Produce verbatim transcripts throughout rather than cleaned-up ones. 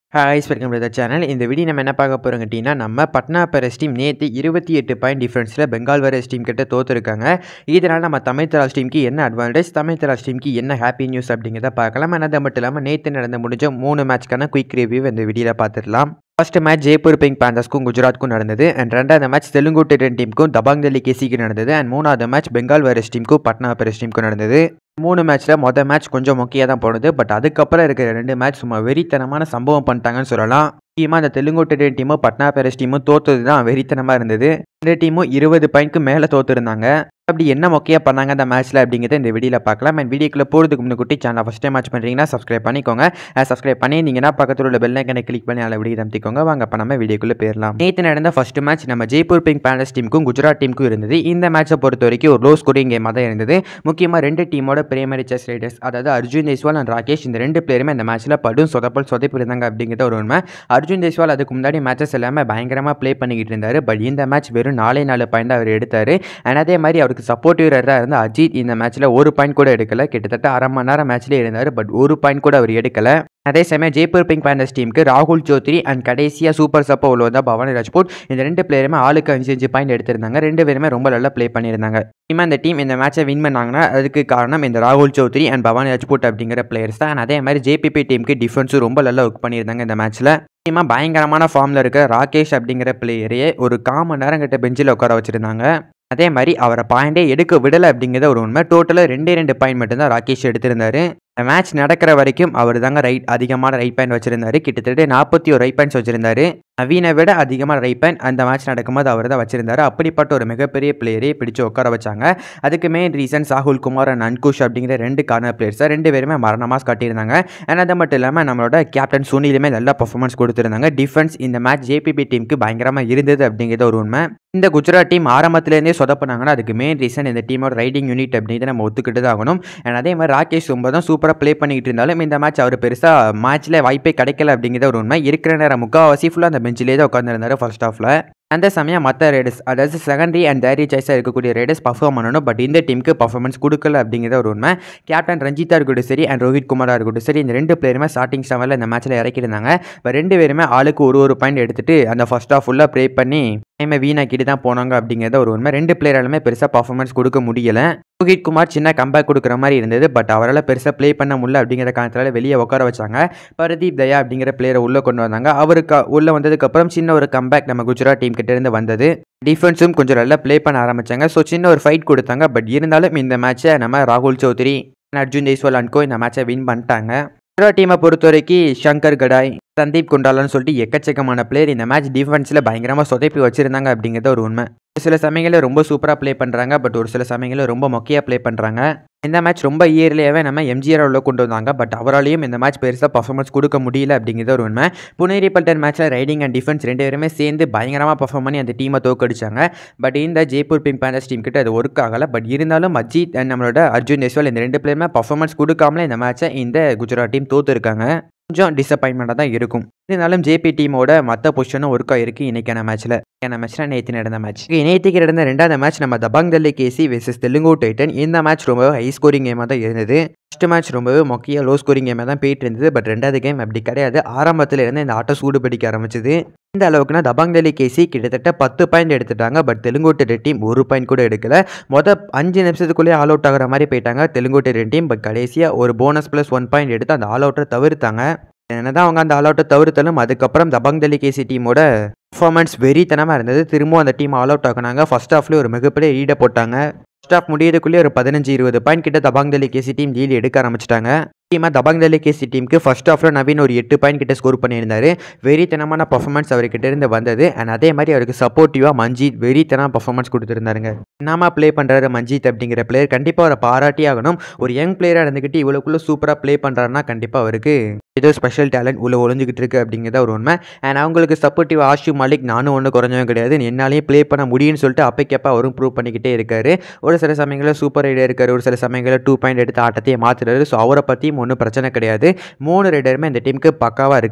Hi welcome to the channel. இந்த video நம்ம என்ன பார்க்க போகிறோம் கேட்டிங்கன்னா, நம்ம பட்னா பெரஸ் டீம் நேற்று இருபத்தி எட்டு பாயிண்ட் டிஃபரன்ஸில் பெங்கால் வெரஸ் டீம் கிட்ட தோற்றுருக்காங்க. இதனால் நம்ம தமிழ் தராஸ் டீமுக்கு என்ன அட்வான்டேஜ், தமிழ் தராஸ் டீமுக்கு என்ன ஹாப்பி நியூஸ் அப்படிங்கிறத பார்க்கலாம். ஆனால் அது மட்டும் இல்லாமல் நேற்று நடந்து முடிஞ்ச மூணு மேட்ச்க்கான குயிக் ரிவ்யூ இந்த வீடியோவில் பார்த்துடலாம். ஃபர்ஸ்ட் மேட்ச் ஜெய்ப்பூர் பிங்க் பேந்தர்ஸ்க்கும் குஜராத்துக்கும் நடந்தது. அண்ட் ரெண்டாவது மேட்ச் தெலுங்கு டென் டீமுக்கும் தபாங் டெல்லி கேசிக்கு நடந்தது. அண்ட் மூணாவது மேட்ச் பெங்கால் வெரஸ் டீமுக்கும் பட்னா பெரஸ் டீமுக்கும் நடந்தது. மூணு மேட்ச்சில் மொதல் மேட்ச் கொஞ்சம் முக்கியம் தான் போனது. பட் அதுக்கப்புறம் இருக்கிற ரெண்டு மேட்ச் சும்மா வெறித்தனமான சம்பவம் பண்ணிட்டாங்கன்னு சொல்லலாம். முக்கியமாக அந்த தெலுங்கு டென் டீமும் பட்னா பெரஸ் டீமும் தோற்றது தான் வெறித்தனமாக இருந்தது. ரெண்டு டீமும் இருபது பாயிண்ட்க்கு மேலே தோற்றுருந்தாங்க. அப்படி என்ன முக்கியம் பண்ணாங்க அந்த மேட்ச்சில் அப்படிங்கிறத இந்த வீடியோவில் பார்க்கலாம். அண்ட் வீடியோக்குள்ளே போகிறதுக்கு முன்னாடி குட்டி சேனல் ஃபஸ்ட் டைம் மேட்ச் பண்ணுறீங்கன்னா சப்ஸ்கிரைப் பண்ணிக்கோங்க. சப்ஸ்கிரைப் பண்ணிங்கன்னா பக்கத்தில் உள்ள பெல் ஐக்கனை கிளிக் பண்ணி அதில் வீடியோ தம்பிக்கோங்க. வாங்க அப்போ நம்ம வீடியோக்குள்ளே போயிடலாம். நேற்று நடந்த ஃபர்ஸ்ட் மேட்ச் நம்ம ஜெய்ப்பூர் பிங்க் பேந்தர்ஸ் டீமுக்கும் குஜராத் டீமுக்கும் இருந்தது. இந்த மேட்சை பொறுத்த வரைக்கும் ஒரு லோ ஸ்கோரிங் கேமாக தான் இருந்தது. முக்கியமாக ரெண்டு டீமோட பிரைமரி செஸ் ரைடர்ஸ், அதாவது அர்ஜுன் தேஸ்வால் அண்ட் ராகேஷ், இந்த ரெண்டு பிளேயருமே இந்த மேட்ச்சில் படும் சொதப்பல் சொதப்பி இருந்தாங்க அப்படிங்கிறத ஒரு உண்மை. அர்ஜுன் தேஸ்வால் அதுக்கு முன்னாடி மேட்சஸ் எல்லாமே பயங்கரமாக ப்ளே பண்ணிக்கிட்டு இருந்தார். பட் இந்த மேட்ச் வெறும் நாலே நாலு பாயிண்ட் அவர் எடுத்தார். அண்ட் அதே மாதிரி அவருக்கு சப்போர்ட்டிவ் இருந்தால் அஜித் இந்த மேட்ச்சில் ஒரு பாயிண்ட் கூட எடுக்கல. கிட்டத்தட்ட அரை மணி நேரம் மேட்ச்லேயே இருந்தார். பட் ஒரு பாயிண்ட் கூட அவர் எடுக்கல. அதே சமயம் ஜெய்ப்பூர் பிங்க் பேந்தர்ஸ் டீமுக்கு ராகுல் சௌத்ரி அண்ட் கடைசியாக சூப்பர் சப்போ உள்ள வந்தால் பவானி ராஜ்புட், இந்த ரெண்டு பிளேயருமே ஆளுக்கு அஞ்சு அஞ்சு பாயிண்ட் எடுத்திருந்தாங்க. ரெண்டு பேருமே ரொம்ப நல்லா ப்ளே பண்ணியிருந்தாங்க. இனிமேல் இந்த டீம் இந்த மேட்சை வின் பண்ணாங்கன்னா அதுக்கு காரணம் இந்த ராகுல் சௌத்ரி அண்ட் பவானி ராஜ்புட் அப்படிங்கிற பிளேயர்ஸ் தான். அதே மாதிரி ஜேபிபி டீமுக்கு டிஃபென்ஸும் ரொம்ப நல்லா ஒர்க் பண்ணியிருந்தாங்க இந்த மேட்ச்சில். முக்கியமாக பயங்கரமான ஃபார்மில் இருக்க ராகேஷ் அப்படிங்கிற பிளேயரையே ஒரு காமன் நேரம் கிட்ட பெஞ்சில் உட்கார வச்சுருந்தாங்க. அதே மாதிரி அவரை பாயிண்டே எடுக்க விடலை அப்படிங்கிறத ஒரு உண்மை. டோட்டலாக ரெண்டே ரெண்டு பாயிண்ட் மட்டும்தான் ராகேஷ் எடுத்திருந்தார். மேட்ச் நடக்கிற வரைக்கும் அவர் தாங்க ரைட் அதிகமான ரைட் பாயிண்ட் வச்சிருந்தாரு. கிட்டத்தட்ட நாற்பத்தி ஒரு ரைட் பாயிண்ட்ஸ் வச்சிருந்தாரு. நவீனை விட அதிகமான ரைட் பாயிண்ட் அந்த மேட்ச் நடக்கும்போது அவர் தான் வச்சிருந்தாரு. அப்படிப்பட்ட ஒரு மிகப்பெரிய பிளேயரே பிடிச்சு உட்கார வச்சாங்க. அதுக்கு main reason Sahul Kumar and Ankush அப்படிங்கிற ரெண்டு கார்னர் பிளேயர்ஸ் ரெண்டு பேருமே மரணமாக காட்டியிருந்தாங்க. அண்ட் அது மட்டும் இல்லாமல் நம்மளோட கேப்டன் சுனிலுமே நல்லா பர்ஃபார்மன்ஸ் கொடுத்துருந்தாங்க. டிஃபென்ஸ் இந்த மேட்ச் ஜேபிபி டீமுக்கு பயங்கரமாக இருந்தது அப்படிங்கிறது ஒரு உண்மை. இந்த குஜராத் டீம் ஆரம்பத்துலேருந்தே சொதப்பினாங்கன்னா அதுக்கு மெயின் ரீசன் இந்த டீமோட ரைடிங் யூனிட் அப்படிங்கிறத நம்ம ஒத்துக்கிட்டு தான் ஆகணும். அண்ட் அதே மாதிரி ராகேஷ் ரொம்ப தான் சூப்பராக ப்ளே பண்ணிக்கிட்டு இருந்தாலும் இந்த மேட்ச் அவர் பெருசாக மேட்ச்சில் வாய்ப்பே கிடைக்கல அப்படிங்கிறத ஒரு உண்மை. இருக்கிற நேரம் முக்கால்வாசி ஃபுல்லாக அந்த பெஞ்சிலே தான் உட்காந்துருந்தாரு ஃபர்ஸ்ட் ஹாஃபில். அந்த சமயம் மற்ற ரைடர்ஸ், அதாவது செகண்டரி அண்ட் தேர்ரி சாய்ஸாக இருக்கக்கூடிய ரைடர்ஸ் பர்ஃபார்ம் பண்ணணும். பட் இந்த டீமுக்கு பர்ஃபார்மன்ஸ் கொடுக்கல அப்படிங்கிறத ஒரு உண்மை. கேப்டன் ரஞ்சித்தா இருக்கட்டும் சரி அண்ட் ரோஹித் குமாராக இருக்கட்டும் சரி, இந்த ரெண்டு பிளேயருமே ஸ்டார்டிங் ஸ்டாவில் இந்த மேட்ச்சில் இறக்கியிருந்தாங்க. இப்போ ரெண்டு பேருமே ஆளுக்கு ஒரு ஒரு பாயிண்ட் எடுத்துகிட்டு அந்த ஃபர்ஸ்ட் ஹாஃப் ஃபுல்லாக ப்ளே பண்ணி டைமை வீணாக்கிட்டு தான் போனாங்க அப்படிங்கிறத ஒரு உண்மை. ரெண்டு பிளேயராலுமே பெருசாக பர்ஃபார்மன்ஸ் கொடுக்க முடியலை. ரோஹித் குமார் சின்ன கம்பேக் கொடுக்குற மாதிரி இருந்தது. பட் அவரால் பெருசாக ப்ளே பண்ண முடியல அப்படிங்கிற காரணத்தால் வெளியே உட்கார வச்சாங்க. பரதீப் தயா அப்படிங்கிற பிளேயரை உள்ளே கொண்டு வந்தாங்க. அவருக்கு உள்ளே வந்ததுக்கப்புறம் சின்ன ஒரு கம்பேக் நம்ம குஜராத் டீம் கிட்ட இருந்து வந்தது. டிஃபென்ஸும் கொஞ்சம் நல்லா ப்ளே பண்ண ஆரம்பித்தாங்க. ஸோ சின்ன ஒரு ஃபைட் கொடுத்தாங்க. பட் இருந்தாலும் இந்த மேட்சை நம்ம ராகுல் சௌத்ரி அர்ஜுன் தேஸ்வால் அன்கோ இந்த மேட்சை வின் பண்ணிட்டாங்க. குஜராத் டீமை பொறுத்த வரைக்கும் ஷங்கர் கடாய், சந்தீப் குண்டாலான்னு சொல்லிட்டு எக்கச்சக்கமான பிளேயர் இந்த மேட்ச் டிஃபென்ஸில் பயங்கரமாக சொதப்பி வச்சிருந்தாங்க அப்படிங்கிறது ஒரு உண்மை. ஒரு சில சமயங்களில் ரொம்ப சூப்பராக ப்ளே பண்ணுறாங்க. பட் ஒரு சில சமயங்களில் ரொம்ப மொக்கையாக ப்ளே பண்ணுறாங்க. இந்த மேட்ச் ரொம்ப இயர்லியாகவே நம்ம எம்ஜிஆர் உள்ள கொண்டு வந்தாங்க. பட் அவராலையும் இந்த மேட்ச் பெருசாக பர்ஃபார்மன்ஸ் கொடுக்க முடியல அப்படிங்கிறது ஒரு உண்மை. புனேரி பல்டன் மேட்ச்சில் ரைடிங் அண்ட் டிஃபென்ஸ் ரெண்டு பேருமே சேர்ந்து பயங்கரமாக பர்ஃபார்ம் பண்ணி அந்த டீமை தோக்கடிச்சாங்க. பட் இந்த ஜெய்ப்பூர் பிங்க் பேந்தர்ஸ் டீம் கிட்ட அது ஒர்க் ஆகலை. பட் இருந்தாலும் அஜித் அண்ட் நம்மளோட அர்ஜுன் தேஸ்வால் இந்த ரெண்டு பேருமே பர்ஃபார்மன்ஸ் கொடுக்காமலே இந்த மேட்சை இந்த குஜராத் டீம் தோத்துருக்காங்க. கொஞ்சம் டிசப்பாயின்மெண்ட்டாக தான் இருக்கும். இருந்தாலும் ஜேபி டீமோட மற்ற பொசிஷனும் ஒர்க்காக இருக்குது இன்றைக்கான மேட்ச்சில். இந்த மேட்ச்சில் நேற்று நடந்த மேட்ச் நேற்றுக்கு நடந்த ரெண்டாவது மேட்ச் நம்ம Dabang Delhi KC versus Telugu Titan. இந்த மேட்ச் ரொம்பவே ஹை ஸ்கோரிங் கேமாக தான் இருந்தது. ஃபர்ஸ்ட் மேட்ச் ரொம்பவே மொக்கையாக லோ ஸ்கோரிங் கேமாக தான் போயிட்டு இருந்தது. பட் ரெண்டாவது கேம் அப்படி கிடையாது. ஆரம்பத்தில் இருந்து இந்த ஆட்டம் சூடு பிடிக்க ஆரம்பிச்சது. இந்த அளவுக்குனா தபாங் டெல்லி கேசி கிட்டத்தட்ட பத்து பாயிண்ட் எடுத்துட்டாங்க. பட் தெலுங்கு டைட்டன் டீம் ஒரு பாயிண்ட் கூட எடுக்கல. மொதல் அஞ்சு நிமிஷத்துக்குள்ளேயே ஆல் அவுட் ஆகிற மாதிரி போயிட்டாங்க தெலுங்கு டைட்டன் டீம். பட் கடைசியாக ஒரு போனஸ் ப்ளஸ் ஒன் பாயிண்ட் எடுத்து அந்த ஆல் அவுட்டை தவிர்த்தாங்க. என்னதான் அவங்க அந்த ஆல் அவுட்டை தவிர்த்தாலும் அதுக்கப்புறம் தபாங் டெல்லி கேசி டீமோட பர்ஃபார்மன்ஸ் வெறித்தனமாக இருந்தது. திரும்பவும் அந்த டீம் ஆல் அவுட் ஆகினாங்க. ஃபர்ஸ்ட் ஹாஃப்லேயே ஒரு மிகப்பெரிய லீடை போட்டாங்க. ஃபர்ஸ்ட் ஹாஃப் முடியறதுக்குள்ளேயே ஒரு பதினஞ்சு இருபது பாயிண்ட் கிட்ட Dabang Delhi KC team lead எடுக்க ஆரம்பிச்சிட்டாங்க. முக்கியமாக தபாங் டெல்லி கேசி டீமுக்கு ஃபர்ஸ்ட் ஹாஃபில் நவீன் ஒரு எட்டு பாயிண்ட் கிட்ட ஸ்கோர் பண்ணியிருந்தார். வெறித்தனமான பர்ஃபார்மன்ஸ் அவர்கிட்ட இருந்து வந்தது. அண்ட் அதே மாதிரி அவருக்கு சப்போர்ட்டிவாக மஞ்சித் வெறித்தனமாக பர்ஃபார்மன்ஸ் கொடுத்துருந்தாருங்க. என்னமா ப்ளே பண்ணுறாரு மஞ்சித் அப்படிங்கிற பிளேயர், கண்டிப்பாக அவரை பாராட்டி ஆகணும். ஒரு யங் பிளேயராக இருந்துக்கிட்டு இவ்வளோக்குள்ளே சூப்பராக ப்ளே பண்ணுறாருன்னா கண்டிப்பாக அவருக்கு ஏதோ ஸ்பெஷல் டேலண்ட் உள்ள ஒழிஞ்சிக்கிட்டு இருக்குது அப்படிங்கிறத ஒரு உண்மை. அண்ட் அவங்களுக்கு சப்போர்ட்டிவ் ஆஷு மாலிக் நானும் ஒன்றும் குறைஞ்சவங்க கிடையாது, என்னாலேயும் ப்ளே பண்ண முடியும்னு சொல்லிட்டு அப்பைக்கப்போ அவரும் ப்ரூவ் பண்ணிக்கிட்டே இருக்காரு. ஒரு சில சமயங்களில் சூப்பர் ரைடர் இருக்கார், ஒரு சில சமயங்களில் டூ பாயிண்ட் எடுத்து ஆட்டத்தையே மாற்றுறாரு. ஸோ அவரை பற்றியும் ஒன்றும் பிரச்சனை கிடையாது. மூணு ரைடருமே இந்த டீமுக்கு பக்காவாக இருக்காங்க.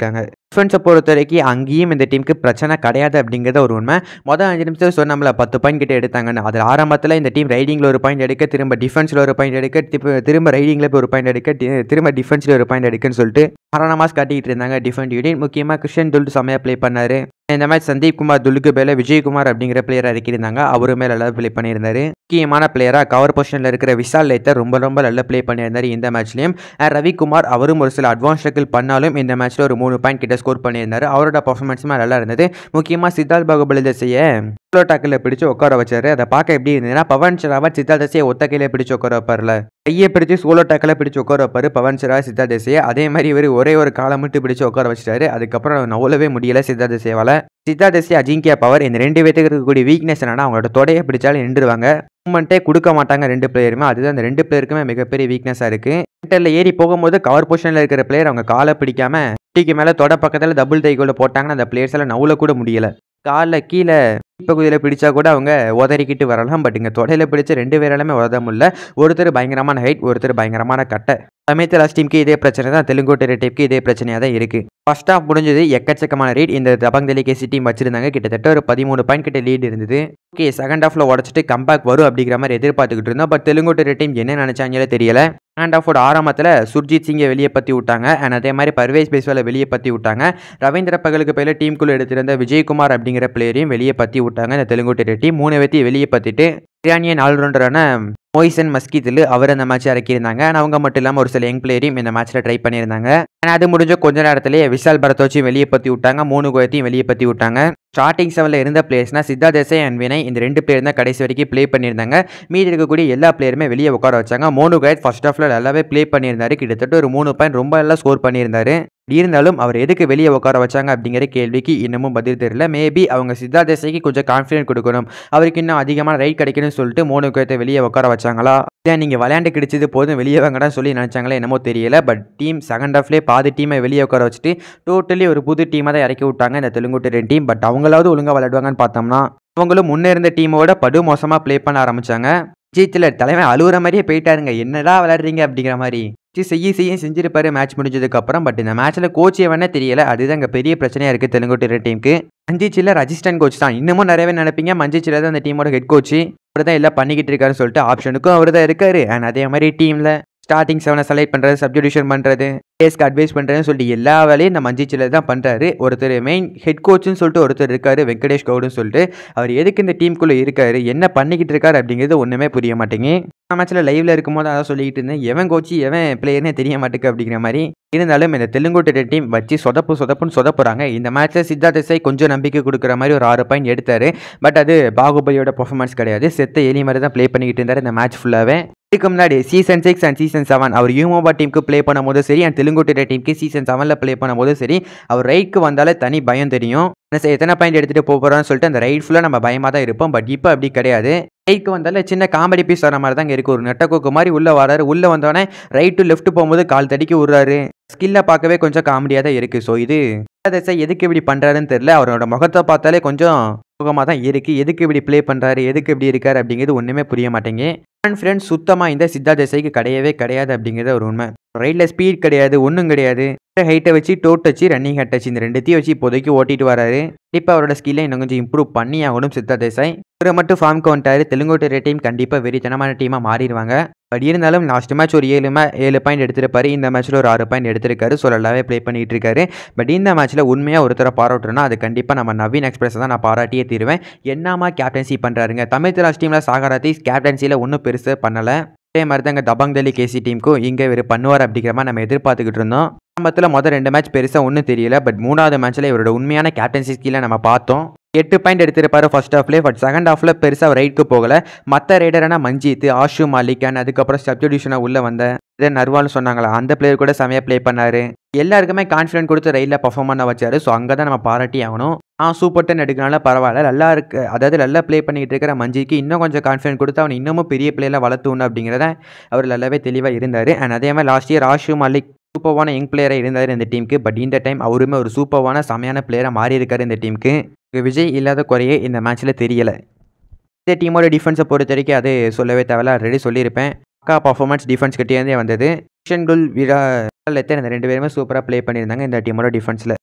டிஃபென்ஸை பொறுத்த வரைக்கும் அங்கேயும் இந்த டீமுக்கு பிரச்சனை கிடையாது அப்படிங்கிறது ஒரு உண்மை. மொதல் அஞ்சு நிமிஷம் சொன்னோம்ல பத்து பாயிண்ட் கிட்ட எடுத்தாங்கன்னு. அதில் ஆரம்பத்தில் இந்த டீம் ரைடிங்கில் ஒரு பாயிண்ட் எடுக்க, திரும்ப டிஃபென்ஸில் ஒரு பாயிண்ட் எடுக்க, திரும்ப திரும்ப ரைடிங்கில் போய் ஒரு பாயிண்ட் எடுக்க, தி- திரும்ப டிஃபென்ஸில் ஒரு பாயிண்ட் எடுக்குன்னு சொல்லிட்டு மரணமாஸ் காட்டிக்கிட்டு இருந்தாங்க டிஃபெண்ட் யூனிட். முக்கியமாக கிருஷ்ணன் துல் செம்மையாக ப்ளே பண்ணார். இந்த மேட்ச் சந்தீப் குமார் துல்லுக்கு பேல விஜயகுமார் அப்படிங்கிற பிளேயரை இறக்கியிருந்தாங்க. அவருமே நல்லா ப்ளே பண்ணியிருந்தாரு. முக்கியமான பிளேயராக கவர் பொசிஷனில் இருக்கிற விஷால் லேத்தர் ரொம்ப ரொம்ப நல்லா ப்ளே பண்ணியிருந்தார் இந்த மேட்ச்லையும். ரவிக்குமார் அவரும் ஒரு சில அட்வான்ஸ் டக்கிள் பண்ணாலும் இந்த மேட்ச்சில் ஒரு மூணு பாயிண்ட் கிட்ட ஸ்கோர் பண்ணியிருந்தார். அவரோட பர்ஃபார்மன்ஸுமே நல்லா இருந்தது. முக்கியமாக சித்தார்த் பாகுபலி தசையை சோலோ டாக்கில் பிடிச்சி உட்கார வச்சாரு. அதை பார்க்க எப்படி இருந்ததுன்னா பவன் ஷராவத் சித்தார்த் தசையை ஒத்த கையில் பிடிச்சி உட்கார வைப்பார்ல, கையை பிடிச்சி சோலோ டாக்கில் பிடிச்சி உட்கார வைப்பார் பவன் ஷராவத் சித்தார்த் தசையை. அதே மாதிரி இவர் ஒரே ஒரு காலை மட்டும் பிடிச்சி உட்கார வச்சிட்டாரு. அதுக்கப்புறம் நவலவே முடியல சித்தார்த் தசையால். சித்தார்த் தசை அஜிங்கியா பவர் இந்த ரெண்டு பேத்துக்கு இருக்கக்கூடிய வீக்னஸ் என்னன்னா அவங்களோட தொடையை பிடிச்சாலும் நின்றுவாங்க, மூமெண்ட்டே கொடுக்க மாட்டாங்க ரெண்டு பிளேயருமே. அதுதான் அந்த ரெண்டு பிளேயருக்குமே மிகப்பெரிய வீக்னஸாக இருக்குது. சென்டரில் ஏறி போகும்போது கவர் பொசிஷனில் இருக்கிற பிளேயர் அவங்க காலை பிடிக்காம டீக்கு மேலே தொட பக்கத்தில் டபுள் தைகோல போட்டாங்கன்னா அந்த பிளேயர்ஸால் நவுல கூட முடியலை. காலில் கீழே பகுதியில் பிடிச்சா கூட அவங்க உதறிக்கிட்டு வரலாம். பட் இங்கே தொடையில் பிடிச்ச ரெண்டு பேராலுமே உதத முடியல. ஒருத்தர் பயங்கரமான ஹைட், ஒருத்தர் பயங்கரமான கட்டை. தமிழ் லாஸ்ட் டீமுக்கு இதே பிரச்சனை தான், தெலுங்கு டீமுக்கு இதே பிரச்சனையாக தான் இருக்குது. ஃபர்ஸ்ட் ஆஃப் முடிஞ்சது எக்கச்சக்கமான ரீட் இந்த தபங் டெலிகேசி டீம் வச்சிருந்தாங்க. கிட்டத்தட்ட ஒரு பதிமூணு பாயிண்ட் கிட்ட லீட் இருந்தது. ஓகே, செகண்ட் ஹாஃப்ல உடச்சிட்டு கம்பேக் வரும் அப்படிங்கிற மாதிரி எதிர்பார்த்துக்கிட்டு இருந்தோம். பட் தெலுங்கு டீம் என்ன நினைச்சாங்களே தெரியல. செகண்ட் ஹாஃபோட ஆரம்பத்தில் சுர்ஜித் சிங்கை வெளியே பற்றி விட்டாங்க. அண்ட் அதே மாதிரி பர்வேஸ் பேஸ்வாலை வெளியே பற்றி விட்டாங்க. ரவீந்திர பகலுக்கு பயில டீமுக்குள்ளே எடுத்திருந்த விஜயகுமார் அப்படிங்கிற பிளேயரையும் வெளியே பற்றி விட்டாங்க. இந்த தெலுங்கு டீம் மூணு வெற்றி வெளியே பற்றிட்டு ஈரானியன் ஆல்ரவுண்டரான மொய்சன் மஸ்கிதில் அவர் அந்த மேட்ச் இறக்கியிருந்தாங்க. ஆனால் அவங்க மட்டும் இல்லாமல் ஒரு சில யங் பிளேயரையும் இந்த மேட்ச்சில் ட்ரை பண்ணியிருந்தாங்க. ஆனால் அது முடிஞ்ச கொஞ்ச நேரத்திலேயே விஷால் பரத்வாஜையும் வெளியே பற்றி விட்டாங்க, மூணு கோயத்தையும் வெளியே பற்றி விட்டாங்க. ஸ்டார்டிங் செவனில் இருந்த பிளேயர்ஸ்னா சித்தார்த் தேசாய் அண்ட் வினய் இந்த ரெண்டு பிளேயர் தான் கடைசி வரைக்கும் ப்ளே பண்ணியிருந்தாங்க. மீதி இருக்கக்கூடிய எல்லா பிளேயருமே வெளியே உட்கார வச்சாங்க. மோனு கோயத் ஃபர்ஸ்ட் ஹாஃபில் நல்லாவே ப்ளே பண்ணியிருந்தாரு. கிட்டத்தட்ட ஒரு மூணு பாயிண்ட் ரொம்ப நல்லா ஸ்கோர் பண்ணியிருந்தாரு. இருந்தாலும் அவர் எதுக்கு வெளியே உட்கார வச்சாங்க அப்படிங்கிற கேள்விக்கு இன்னமும் பதில் தெரியல. மேபி அவங்க சித்தார்த் தேசாய்க்கு கொஞ்சம் கான்ஃபிடென்ட் கொடுக்கணும், அவருக்கு இன்னும் அதிகமான ரைட் கிடைக்கணும்னு சொல்லிட்டு மோனு கோயத்தை வெளியே உட்கார வச்சாங்களா, இல்லை நீங்கள் விளையாண்டு கிடைச்சது போதும் வெளியே வாங்கடான்னு சொல்லி நினச்சாங்களே என்னமோ தெரியல. பட் டீம் செகண்ட் ஹாஃப்லேயே பாதி டீமை வெளியே உட்கார வச்சுட்டு டோட்டலி ஒரு புது டீமாக தான் இறக்கி விட்டாங்க இந்த தெலுங்கு டீம். பட் அவங்களாவது ஒழுங்காக விளையாடுவாங்கன்னு பார்த்தோம்னா அவங்களும் முன்னே இருந்த டீமோட படு மோசமாக ப்ளே பண்ண ஆரம்பித்தாங்க. ஜீத்தில் தலைவன் அழுகுற மாதிரியே போயிட்டாருங்க, என்னடா விளையாடுறீங்க அப்படிங்கிற மாதிரி செய்ய செய்ய செஞ்சிருப்பாரு மேட்ச் முடிஞ்சதுக்கு அப்புறம். பட் இந்த மேட்ச்சில் கோச் எவனே தெரியல, அதுதான் இங்கே பெரிய பிரச்சனையாக இருக்குது தெலுங்கு டீமுக்கு. மஞ்சி சில்லர் அசிஸ்டன்ட் கோச் தான். இன்னமும் நிறையவே நினைப்பீங்க மஞ்சி சில்லர் தான் அந்த டீமோட ஹெட் கோச், அவர் தான் எல்லாம் பண்ணிக்கிட்டு இருக்காருன்னு சொல்லிட்டு ஆப்ஷனுக்கும் அவர் தான் இருக்காரு. அண்ட் அதே மாதிரி டீமில் ஸ்டார்டிங் செவனை செலக்ட் பண்ணுறது, சப்ஸ்டிடியூஷன் பண்ணுறது, பிளேயர்ஸ்க்கு அட்வைஸ் பண்ணுறதுன்னு சொல்லிட்டு எல்லா வேலையும் இந்த மஞ்சி சில்லர் தான் பண்ணுறாரு. ஒருத்தர் மெயின் ஹெட் கோச்சுன்னு சொல்லிட்டு ஒருத்தர் இருக்காரு வெங்கடேஷ் கவுடுன்னு சொல்லிட்டு. அவர் எதுக்கு இந்த டீமுக்குள்ளே இருக்காரு, என்ன பண்ணிக்கிட்டு இருக்காரு அப்படிங்கிறது ஒன்றுமே புரிய மாட்டேங்க. மேட்ச்சில் லைவ்ல இருக்கும்போது அதான் சொல்லிக்கிட்டு இருந்தேன், எவன் கோச்சு எவன் பிளேயர்னே தெரிய மாட்டேங்க அப்படிங்கிற மாதிரி. இருந்தாலும் இந்த தெலுங்கு டீம் வச்சு சொதப்பு சொதப்புன்னு சொதப்புறாங்க. இந்த மேட்ச்சில் சித்தார்த் தேசாய் கொஞ்சம் நம்பிக்கை கொடுக்குற மாதிரி ஒரு ஆறு பாயிண்ட் எடுத்தார். பட் அது பாகுபலியோட பர்ஃபார்மன்ஸ் கிடையாது, செத்த எலி மாதிரி தான் ப்ளே பண்ணிக்கிட்டு இருந்தார் இந்த மேட்ச் ஃபுல்லாகவே. இதுக்கு முன்னாடி season six and season seven அவர் யூமோபா டீமுக்கு ப்ளே பண்ணும்போது சரி, அண்ட் தெலுங்கு டீமுக்கு சீசன் செவனில் ப்ளே பண்ணும்போது சரி, அவர் ரைட்க்கு வந்தாலே தனி பயம் தெரியும். எத்தனை பாயிண்ட் எடுத்துகிட்டு போகிறான்னு சொல்லிட்டு அந்த ரைட் ஃபுல்லாக நம்ம பயமாக தான் இருப்போம். பட் இப்போ அப்படி கிடையாது. ரைட்க்கு வந்தாலே சின்ன காமெடி பீஸ் வர மாதிரி தான் இருக்குது. ஒரு நெட்டக்கோக்கு மாதிரி உள்ளே வராரு, உள்ளே வந்தோடனே ரைட் டு லெஃப்ட் போகும்போது கால் தடிக்கி விடுறாரு. ஸ்கில்லை பார்க்கவே கொஞ்சம் காமெடியாக தான் இருக்குது. ஸோ இது எதுக்கு இப்படி பண்ணுறாருன்னு தெரியல. அவரோட முகத்தை பார்த்தாலே கொஞ்சம் முகமாக தான் இருக்குது. எதுக்கு இப்படி ப்ளே பண்ணுறாரு, எதுக்கு இப்படி இருக்காரு அப்படிங்கிறது ஒன்றுமே புரிய மாட்டேங்க. கான்ஃபிடன்ஸ் சுத்தமாக இந்த சித்தார்த் தேசாய்க்கு கிடையவே கிடையாது அப்படிங்கிறது ஒரு உண்மை. ரைட்டில் ஸ்பீட் கிடையாது, ஒன்றும் கிடையாது. ஹைட்டை வச்சு டோட் வச்சு ரன்னிங் ஹட் வச்சு இந்த ரெண்டுத்தையும் வச்சு இப்போதைக்கு ஓட்டிட்டு வராரு. இப்போ அவரோட ஸ்கில்லை இன்னும் கொஞ்சம் இம்ப்ரூவ் பண்ணி ஆகணும் சித்தார்த் தேசாய். இவரை மட்டும் ஃபார்முக்கு வந்துட்டாரு. தெலுங்கு டீம் கண்டிப்பாக வெறித்தனமான டீமாக மாறிடுவாங்க. பட் இருந்தாலும் லாஸ்ட் மேட்ச் ஒரு ஏழு மே ஏழு பாயிண்ட் எடுத்திருப்பாரு. இந்த மேட்ச்சில் ஒரு ஆறு பாயிண்ட் எடுத்திருக்காரு. ஸோ நல்லாவே ப்ளே பண்ணிட்டு இருக்காரு. பட் இந்த மேட்ச்சில் உண்மையாக ஒருத்தரை பாராட்டுறோன்னா அது கண்டிப்பாக நம்ம நவீன் எக்ஸ்பிரஸ் தான் நான் பாராட்டியே தீருவேன். என்னமா கேப்டன்சி பண்ணுறாருங்க. தமிழ் லாஸ்ட் டீமில் சாகராத்தி கேப்டன்சியில் ஒன்றும் பெருசாக பண்ணலை. அதே மாதிரி தான் இங்கே தபங் டெல்லி கேசி டீமுக்கும் இங்கே இவர் பண்ணுவார் அப்படிங்கிற மாதிரி நம்ம எதிர்பார்த்துக்கிட்டு இருந்தோம். ஆரம்பத்தில் மொதல் ரெண்டு மேட்ச் பெருசாக ஒன்றும் தெரியல. பட் மூணாவது மேட்ச்சில் இவரோட உண்மையான கேப்டன்சி ஸ்கில்லை நம்ம பார்த்தோம். எட்டு பாயிண்ட் எடுத்திருப்பாரு ஃபர்ஸ்ட் ஹாஃப்லேயே. பட் செகண்ட் ஹாஃபில் பெருசாக ரைட்க்கு போகலை. மற்ற ரைடரான மஞ்சித், ஆஷு மாலிக் அண்ட் அதுக்கப்புறம் சப்ஸ்டிடியூஷனாக உள்ளே வந்த இதே நர்வால்னு சொன்னாங்களா, அந்த பிளேயர் கூட செமையாக ப்ளே பண்ணார். எல்லாருக்குமே கான்ஃபிடென்ட் கொடுத்து ரைடில் பர்ஃபார்ம் பண்ண வச்சார். ஸோ அங்கே தான் நம்ம பாராட்டி ஆகணும். ஆ சூப்பர் டென் எடுக்கிறனால பரவாயில்ல, நல்லா இருக்கு. அதாவது நல்லா ப்ளே பண்ணிக்கிட்டு இருக்கிற மஞ்சிக்கு இன்னும் கொஞ்சம் கான்ஃபிடென்ட் கொடுத்து அவனை இன்னமும் பெரிய பிளேயரில் வளர்த்துணும் அப்படிங்கிறத அவர் நல்லாவே தெளிவாக இருந்தார். அண்ட் அதே மாதிரி லாஸ்ட் இயர் ஆஷு மாலிக் சூப்பர்வான யங் பிளேயராக இருந்தார் இந்த டீமுக்கு. பட் இந்த டைம் அவருமே ஒரு சூப்பர்வான செமையான பிளேயராக மாறி இருக்காரு இந்த டீமுக்கு. விஜய் இல்லாத குறையே இந்த மேட்ச்சில் தெரியலை. இந்த டீமோட டிஃபென்ஸை பொறுத்த வரைக்கும் அது சொல்லவே தேவையில்ல, ஆல்ரெடி சொல்லியிருப்பேன். பக்கா பர்ஃபார்மன்ஸ் டிஃபென்ஸ் கிட்டேருந்தே வந்தது. கிஷன் குல், விரா இந்த ரெண்டு பேருமே சூப்பராக ப்ளே பண்ணியிருந்தாங்க இந்த டீமோட டிஃபென்ஸில்.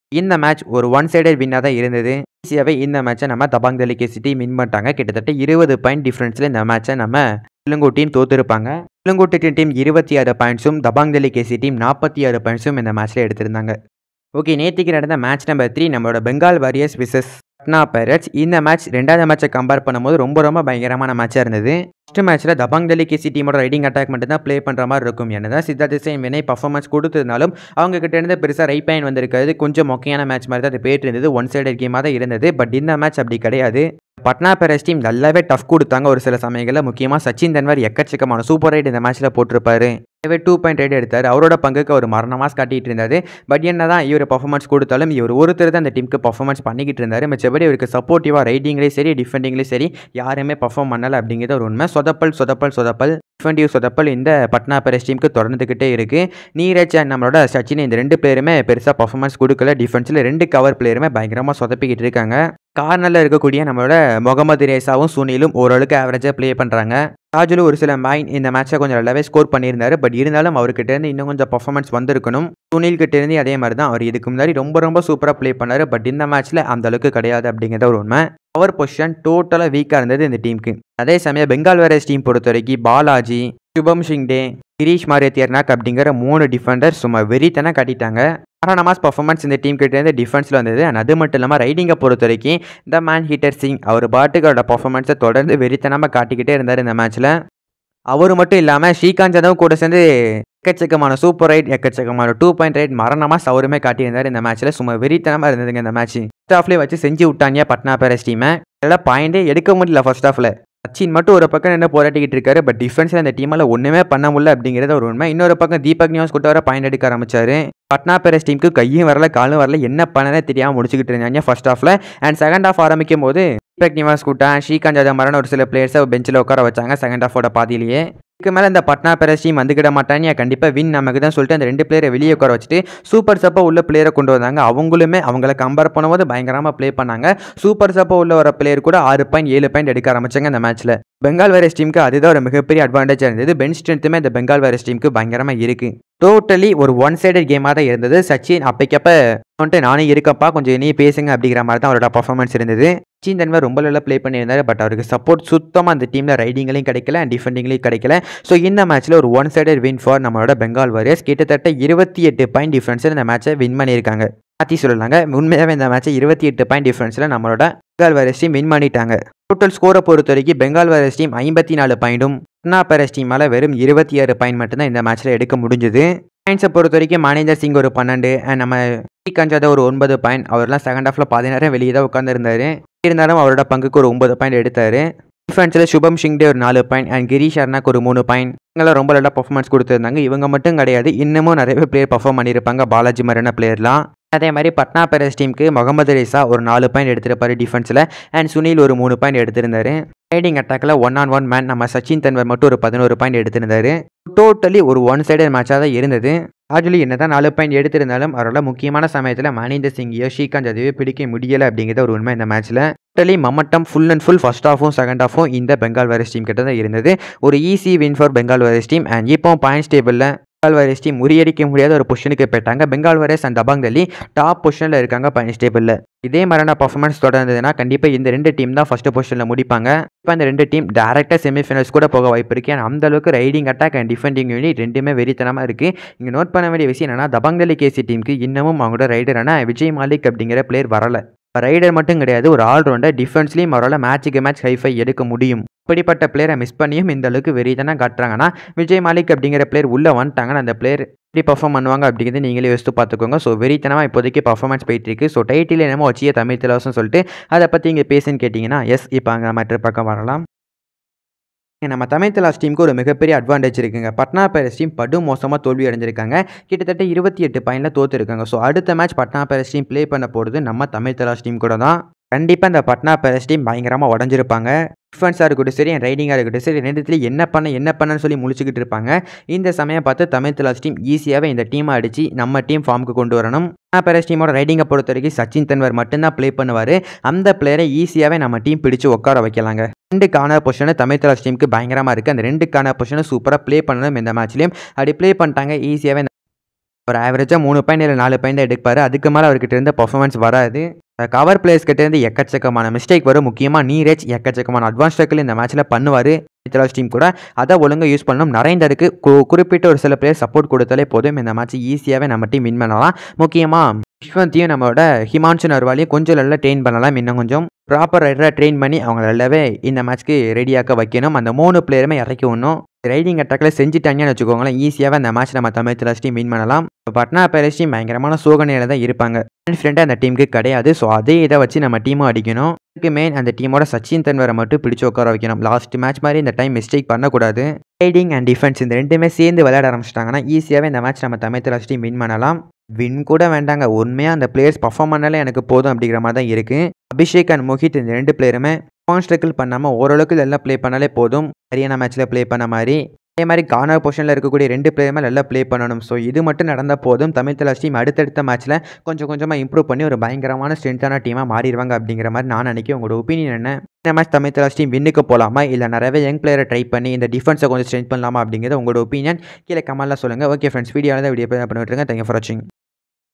இந்த மேட்ச் ஒரு ஒன் சைடட் வின்னாக தான் இருந்தது. ஈஸியாகவே இந்த மேட்சை நம்ம Dabang Delhi KC team win பண்ணிட்டாங்க. கிட்டத்தட்ட இருபது பாயிண்ட் டிஃப்ரென்ஸில் இந்த மேட்சை நம்ம இளங்கோ டீம் தோத்துருப்பாங்க. இளங்கோட்டு டீம் இருபத்தி ஆறு பாயிண்ட்ஸும் தபாங் டெல்லி கேசி டீம் நாற்பத்தி ஆறு பாயிண்ட்ஸும் இந்த மேட்ச்சில் எடுத்திருந்தாங்க. ஓகே, நேற்றுக்கு நடந்த மேட்ச் நம்பர் த்ரீ நம்மளோட Bengal Warriors versus Patna Pirates. இந்த மேட்ச் ரெண்டாவது மேட்சை கம்பேர் பண்ணும்போது ரொம்ப ரொம்ப பயங்கரமான மேட்சாக இருந்தது. ஃபஸ்ட் மேட்ச்சில் தபாங் டெல்லி கேசி டீமோட ரைடிங் அட்டாக் மட்டும் தான் ப்ளே பண்ணுற மாதிரி இருக்கும். என்னதான் சித்தார்த் சிங் வினய் பர்ஃபார்மன்ஸ் கொடுத்திருந்தாலும் அவங்க கிட்ட இருந்து பெருசாக ரைட் பாயிண்ட் வந்திருக்காது. கொஞ்சம் மொக்கையான மேட்ச் மாதிரி தான் அது போயிட்டு இருந்தது. ஒன் சைடட் கேமாக தான் இருந்தது. பட் இந்த மேட்ச் அப்படி கிடையாது. பட்னா பைரட்ஸ் டீம் நல்லாவே டஃப் கொடுத்தாங்க ஒரு சில சமயங்களில். முக்கியமாக சச்சின் தன்வர் எக்கச்சக்கமான சூப்பர் ரைட் இந்த மேட்ச்சில் போட்டிருப்பாரு. டூ பாயிண்ட் ரைட் எடுத்தார். அவரோட பங்குக்கு அவர் மரண மாஸ் காட்டிட்டு இருந்தார். பட் என்ன தான் இவர் பர்ஃபார்மன்ஸ் கொடுத்தாலும் இவர் ஒருத்தர் தான் அந்த டீமுக்கு பர்ஃபார்மன்ஸ் பண்ணிக்கிட்டு இருந்தார். மிச்சபடி இவருக்கு சப்போர்ட்டிவாக ரைடிங்லேயும் சரி டிஃபெண்டிங்லேயும் சரி யாருமே பர்ஃபார்ம் பண்ணலை அப்படிங்கிறது ஒரு உண்மை. சொதப்பல் சொதப்பல் சொதப்பல் டிஃபெண்டிவ் சொதப்பல் இந்த பட்னா பைரட்ஸ் டீமுக்கு தொடர்ந்துக்கிட்டே இருக்குது. நீரஜ் அண்ட் நம்மளோட சச்சின் இந்த ரெண்டு பிளேயருமே பெருசாக பர்ஃபார்மன்ஸ் கொடுக்கல. டிஃபென்ஸில் ரெண்டு கவர் பிளேயருமே பயங்கரமாக சொதப்பிக்கிட்டு இருக்காங்க. கார்னரில் இருக்கக்கூடிய நம்மளோட முகமது ரேசாவும் சுனிலும் ஓரளவுக்கு ஆவரேஜாக ப்ளே பண்ணுறாங்க. ராஜுலு ஒரு சில மைன் இந்த மேட்சை கொஞ்சம் நல்லாவே ஸ்கோர் பண்ணியிருந்தாரு. பட் இருந்தாலும் அவர்கிட்ட இருந்து இன்னும் கொஞ்சம் பர்ஃபார்மன்ஸ் வந்திருக்கணும். சுனில் கிட்ட இருந்து அதே மாதிரி தான். அவர் இதுக்கு முன்னாடி ரொம்ப ரொம்ப சூப்பராக ப்ளே பண்ணார். பட் இந்த மேட்ச்சில் அந்த அளவுக்கு கிடையாது அப்படிங்கிறத ஒரு உண்மை. பவர் பொசிஷன் டோட்டலாக வீக்காக இருந்தது இந்த டீமுக்கு. அதே சமயம் பெங்கால் வாரியர்ஸ் டீம் பொறுத்த வரைக்கும் பாலாஜி, சுபம் சிங்டே, கிரீஷ் மாரியத்தியர்னாக் அப்படிங்கிற மூணு டிஃபெண்டர் சும்மா வெறித்தனை காட்டிட்டாங்க. மாஸ் பர்ஃபார்மன்ஸ் இந்த டீம் கிட்ட இருந்து டிஃபென்ஸில் வந்தது. அண்ட் அது மட்டும் இல்லாமல் ரைடிங்கை பொறுத்த வரைக்கும் இந்த மேன் ஹீட்டர் சிங் அவர் பாட்டுக்கு அவரோட பர்ஃபார்மன்ஸை தொடர்ந்து வெறித்தனமாக காட்டிக்கிட்டே இருந்தார் இந்த மேட்ச்சில். அவர் மட்டும் இல்லாமல் ஸ்ரீகாந்த் யாதவ் கூட சேர்ந்து எக்கச்சக்கமான சூப்பர் ரைட் எக்கச்சக்கமான டூ பாயிண்ட் ரைட் மரணமாக அவருமே காட்டியிருந்தார் இந்த மேட்ச்சில். சும்மா வெறித்தனமாக இருந்ததுங்க இந்த மேட்ச். ஃபர்ஸ்ட் ஹாஃப்லேயே வச்சு செஞ்சு விட்டாங்க பட்னா பைரட்ஸ் டீமை. எல்லாம் பாயிண்டே எடுக்க முடியல ஃபர்ஸ்ட் ஹாஃபில். சச்சின் மட்டும் ஒரு பக்கம் என்ன போராட்டிக்கிட்டு இருக்காரு. பட் டிஃபென்ஸில் அந்த டீமால் ஒன்றுமே பண்ண முடியல அப்படிங்கிறது ஒரு உண்மை. இன்னொரு பக்கம் தீபக் நியூஸ் கூட வர பாயிண்ட் எடுக்க ஆரம்பிச்சாரு. பட்னா பைரட்ஸ் டீமுக்கு கையும் வரல காலும் வரல, என்ன பண்ணனே தெரியாமல் முடிச்சுக்கிட்டு இருந்தாங்க ஃபர்ஸ்ட் ஹாஃபில். அண்ட் செகண்ட் ஹாஃப் ஆரம்பிக்கும் போது தீபக் நிவாஸ் கூட்டா ஸ்ரீகாந்த் யாதவ் மரண ஒரு சில பிளேயர்ஸை பெஞ்சில் உட்கார வச்சாங்க செகண்ட் ஹாஃபோட பாதியிலேயே. இதுக்கு மேலே இந்த பட்னா பைரட்ஸ் டீம் வந்துக்கிட மாட்டாங்க, கண்டிப்பாக வின் நமக்கு தான் சொல்லிட்டு அந்த ரெண்டு பிளேயரை வெளியே உட்கார வச்சுட்டு சூப்பர் சப்பாக உள்ள பிளேயரை கொண்டு வந்தாங்க. அவங்களுமே அவங்கள கம்பேர் பண்ணும்போது பயங்கரமாக ப்ளே பண்ணாங்க. சூப்பர் சப்பாக உள்ள வர பிளேயர் கூட ஆறு பாயிண்ட் ஏழு பாயிண்ட் எடுக்க ஆரம்பிச்சாங்க இந்த மேட்ச்சில். பெங்கால் வாரியர்ஸ் டீமுக்கு அதுதான் ஒரு மிகப்பெரிய அட்வான்டேஜாக இருந்தது. பெஞ்ச் ஸ்ட்ரென்த்துமே இந்த பெங்கால் வாரியர்ஸ் டீமுக்கு பயங்கரமாக இருக்குது. டோட்டலி ஒரு ஒன் சைடட் கேமாக தான் இருந்தது. சச்சின் அப்பைக்கப்ப வந்துட்டு நானே இருக்கப்பா கொஞ்சம் நீ பேசுங்க அப்படிங்கிற மாதிரி தான் அவரோட பர்ஃபார்மன்ஸ் இருந்தது. சச்சின் தன்வர் ரொம்ப நல்லா ப்ளே பண்ணியிருந்தார். பட் அவருக்கு சப்போர்ட் சுத்தமாக அந்த டீமில் ரைடிங்லையும் கிடைக்கல அண்ட் டிஃபெண்டிங்லையும் கிடைக்கல. ஸோ இந்த மேட்ச்சில் ஒரு ஒன் சைடட் வின் ஃபார் நம்மளோட பெங்கால் வாரியர்ஸ். கிட்டத்தட்ட இருபத்தி எட்டு பாயிண்ட் டிஃப்ரென்ஸில் இந்த மேட்சை வின் பண்ணியிருக்காங்க. மாற்றி சொல்லலாங்க, உண்மையாகவே இந்த மேட்சை இருபத்தி எட்டு பாயிண்ட் டிஃப்ரென்ஸில் நம்மளோட பெங்கால் வாரியர்ஸ் டீம் வின் பண்ணிட்டாங்க. டோட்டல் ஸ்கோரை பொறுத்த வரைக்கும் பெங்கால் வாரியர்ஸ் டீம் ஐம்பத்தி நாலு பாயிண்ட்டும் பட்னா பைரட்ஸ் டீம் மேலே வெறும் இருபத்தி ஆறு பாயிண்ட் மட்டும்தான் இந்த மேட்ச்சில் எடுக்க முடிஞ்சது. பாயிண்ட்ஸை பொறுத்த வரைக்கும் மனேந்தர் சிங் ஒரு பன்னெண்டு அண்ட் நம்ம ஸ்ரீகாந்த் யாதவ் ஒரு ஒன்பது பாயிண்ட். அவர்லாம் செகண்ட் ஹாஃபில் பதினாறு வெளியே தான் உட்காந்துருந்தாரு. இருந்தாலும் அவரோட பங்குக்கு ஒரு ஒன்பது பாயிண்ட் எடுத்தார். டிஃபென்ஸில் சுபம் சிங்டே ஒரு நாலு பாயிண்ட் அண்ட் கிரீஷ் அர்னாக் ஒரு மூணு பாயிண்ட். இவங்களாம் ரொம்ப நல்லா பர்ஃபார்மன்ஸ் கொடுத்துருந்தாங்க. இவங்க மட்டும் கிடையாது, இன்னமும் நிறைய பிளேயர் பர்ஃபார்ம் பண்ணியிருப்பாங்க பாலாஜி மாதிரியான பிளேயர்லாம். அதே மாதிரி பட்னா பைரட்ஸ் டீமுக்கு முகமது ரேசா ஒரு நாலு பாயிண்ட் எடுத்திருப்பாரு டிஃபென்ஸில் அண்ட் சுனில் ஒரு மூணு பாயிண்ட் எடுத்திருந்தாரு. ரைடிங் அட்டாக்கில் ஒன் ஆன் ஒன் மேன் நம்ம சச்சின் தன்வர் மட்டும் ஒரு பதினோரு பாயிண்ட் எடுத்திருந்தாரு. டோட்டலி ஒரு ஒன் சைடட் மேட்சாக தான் இருந்தது. ஆக்சுவலி என்ன தான் நாலு பாயிண்ட் எடுத்திருந்தாலும் அவரோட முக்கியமான சமயத்தில் மனேந்தர் சிங்கையோ ஸ்ரீகாந்த் யாதவையோ பிடிக்க முடியலை அப்படிங்கிறது ஒரு உண்மை இந்த மேட்ச்சில். Totally momentum full and full first ஹாஃபும் செகண்ட் ஹாஃபும் இந்த பெங்கால் வாரியர்ஸ் டீம் கிட்ட தான் இருந்தது. ஒரு easy win for Bengal Warriors team. And இப்போ பாயிண்ட்ஸ் டேபிளில் பெங்கால் வாரியர்ஸ் டீம் முறியடிக்க முடியாத ஒரு பொசிஷனுக்கு போயிட்டாங்க. Bengal Warriors and Dabang Delhi top பொசிஷனில் இருக்காங்க பாயிண்ட்ஸ் டேபிளில். இதே மாதிரியான பர்ஃபார்மன்ஸ் தொடர்ந்ததுன்னா கண்டிப்பாக இந்த ரெண்டு டீம் தான் ஃபஸ்ட்டு பொசிஷனில் முடிப்பாங்க. இப்போ இந்த ரெண்டு டீம் டேரெக்டாக செமிஃபைனல்ஸ் கூட போக வாய்ப்பு இருக்குது. ஏன்னா அந்த அளவுக்கு raiding attack and defending unit ரெண்டுமே வெறித்தனமாக இருக்குது. இங்கே நோட் பண்ண வேண்டிய விஷயம் என்னன்னா தபாங் டெல்லி கேசி டீமுக்கு இன்னமும் அவங்களோட ரைடரான விஜய் மாலிக் அப்படிங்கிற பிளேயர் வரலை. ரைடர் மட்டும் கிடையாது, ஒரு ஆல்ரவுண்டர். டிஃபென்ஸ்லேயும் அவரால் மேட்சுக்கு மேட்ச் ஹைஃபை எடுக்க முடியும். இப்படிப்பட்ட பிளேயரை மிஸ் பண்ணியும் இந்த அளவுக்கு வெறிதானே காட்டுறாங்கன்னா விஜய் மாலிக் அப்படிங்கிற பிளேயர் உள்ளே வந்துட்டாங்கன்னா அந்த பிளேயர் எப்படி பர்ஃபார்ம் பண்ணுவாங்க அப்படிங்கிறது நீங்களே யோசித்து பார்த்துக்கோங்க. ஸோ வெறித்தனமாக இப்போதைக்கு பர்ஃபார்மன்ஸ் போயிட்டு இருக்கு. ஸோ டைட்டில் என்னமோ வச்சிய தமிழ் திலவசம் சொல்லிட்டு அதை பற்றி இங்கே பேசுன்னு கேட்டிங்கன்னா எஸ், இப்போ அங்கே மற்ற பக்கம் வரலாம். நம்ம தமிழ் தலாஸ் டீமுக்கு ஒரு மிகப்பெரிய அட்வான்டேஜ் இருக்குங்க. பட்னா பைரட்ஸ் டீம் படு மோசமாக தோல்வி அடைஞ்சிருக்காங்க. கிட்டத்தட்ட இருபத்தி எட்டு பாயிண்டில் தோற்றுருக்காங்க. ஸோ அடுத்த match Patna Pirates team play பண்ண போகிறது நம்ம தமிழ் தலாஸ் டீம் கூட தான். கண்டிப்பாக இந்த பட்னா பைரட்ஸ் டீம் பயங்கரமாக உடஞ்சிருப்பாங்க. டிஃபென்ஸாக இருக்கட்டும் சரி, ரைடிங்காக இருக்கட்டும் சரி, ரெண்டுத்துலேயும் என்ன பண்ண என்ன பண்ணன்னு சொல்லி முழிச்சுக்கிட்டு இருப்பாங்க. இந்த சமயம் பார்த்து தமிழ் தலாஸ் டீம் ஈஸியாகவே இந்த டீமை அடித்து நம்ம டீம் ஃபார்முக்கு கொண்டு வரணும். பட்னா பைரட்ஸ் டீமோட ரைடிங்கை பொறுத்த வரைக்கும் சச்சின் தன்வர் மட்டும்தான் ப்ளே பண்ணுவார். அந்த பிளேயரை ஈஸியாகவே நம்ம டீம் பிடிச்சி உட்கார வைக்கலாங்க. ரெண்டு கார்னர் பொசிஷனு தமிழ் தலாஸ் டீமுக்கு பயங்கரமாக இருக்குது. அந்த ரெண்டு கார்னர் பொசிஷனை சூப்பராக ப்ளே பண்ணணும் இந்த மேட்ச்லேயும். அப்படி ப்ளே பண்ணிட்டாங்க ஈஸியாகவே ஒரு ஆவரேஜாக மூணு பாயிண்ட் இல்லை நாலு பாயிண்ட் தான் எடுப்பார். அதுக்கு மேலே அவர்கிட்ட இருந்த பர்ஃபார்மன்ஸ் வராது. கவர் பிளேயர்ஸ் கிட்ட இருந்து எக்கச்சக்கமான மிஸ்டேக் வரும். முக்கியமாக நீரஜ் எக்கச்சக்கமான அட்வான்ஸ் டேக்கிள் இந்த மேட்ச்சில் பண்ணுவார். தமிழ்தாராஸ் டீம் கூட அதை ஒழுங்காக யூஸ் பண்ணணும். நரேந்தருக்கு குறிப்பிட்ட ஒரு சில பிளேயர் சப்போர்ட் கொடுத்தாலே போதும், இந்த மேட்ச் ஈஸியாகவே நம்ம டீம் வின் பண்ணலாம். முக்கியமாக விஸ்வந்தையும் நம்மளோட ஹிமான்சு நர்வாலையும் கொஞ்சம் நல்லா ட்ரெயின் பண்ணலாம். இன்னும் கொஞ்சம் ப்ராப்பர் ரைடராக ட்ரெயின் பண்ணி அவங்க நல்லாவே இந்த மேட்ச்க்கு ரெடியாக்க வைக்கணும். அந்த மூணு பிளேயருமே இறக்கி விடணும். ரைடிங் அட்டாக்கில் செஞ்சுட்டாங்கன்னு வச்சுக்கோங்களேன், ஈஸியாகவே அந்த மேட்ச் நம்ம தமிழ்தாராஸ் டீம் வின் பண்ணலாம். பட்னா பைரேட்ஸ் டீம் பயங்கரமான சோகனையில் தான் இருப்பாங்க. கான்ஃபிடென்ட்டாக அந்த டீமுக்கு கிடையாது. ஸோ அதே இதை வச்சு நம்ம டீமும் அடிக்கணும். இதுக்கு மெயின் அந்த டீமோட சச்சின் தன்வரை மட்டும் பிடிச்சி உட்கார வைக்கணும். லாஸ்ட் மேட்ச் மாதிரி இந்த டைம் மிஸ்டேக் பண்ணக்கூடாது. ரைடிங் அண்ட் டிஃபென்ஸ் இந்த ரெண்டுமே சேர்ந்து விளையாட ஆரம்பிச்சிட்டாங்கன்னா ஈஸியாகவே இந்த மேட்ச் நம்ம தமிழ்தாராஸ் டீம் வின் பண்ணலாம். வின் கூட வேண்டாங்க, உண்மையாக அந்த பிளேயர்ஸ் பர்ஃபார்ம் பண்ணாலே எனக்கு போதும் அப்படிங்கிற மாதிரி தான் இருக்குது. அபிஷேக் அண்ட் மோஹித் இந்த ரெண்டு பிளேயருமே கான்ஸ்ட்ரக்கிள் பண்ணாமல் ஓரளவுக்கு எல்லாம் ப்ளே பண்ணாலே போதும். ஹரியானா மேட்ச்சில் ப்ளே பண்ண மாதிரி அதே மாதிரி கார்னர் பொசிஷனில் இருக்கக்கூடிய ரெண்டு பிளேயருமே நல்லா ப்ளே பண்ணணும். ஸோ இது மட்டும் நடந்தால் போதும், தமிழ்தாராஸ் டீம் அடுத்தடுத்த மேட்ச்சில் கொஞ்சம் கொஞ்சமாக இம்ப்ரூவ் பண்ணி ஒரு பயங்கரமான ஸ்ட்ரென்த்தான டீமாக மாறிடுவாங்க அப்படிங்கிற மாதிரி நான் நினைக்கிறேன். உங்களோட ஒப்பீனியன் என்ன? இந்த மேட்ச் தமிழ்தாராஸ் டீம் வின்னுக்கு போகலாமா, இல்லை நிறையவே யங் பிளேயரை ட்ரை பண்ணி இந்த டிஃபென்ஸை கொஞ்சம் ஸ்ட்ரென்த் பண்ணலாமா அப்படிங்கிறத உங்களோட ஒப்பீனியன் கீழே கமெண்ட்டில் சொல்லுங்கள். ஓகே ஃப்ரெண்ட்ஸ், வீடியோவில் தான் வீடியோ பண்ணிவிட்டுருங்க. தேங்க்யூ ஃபார் வாட்சிங்.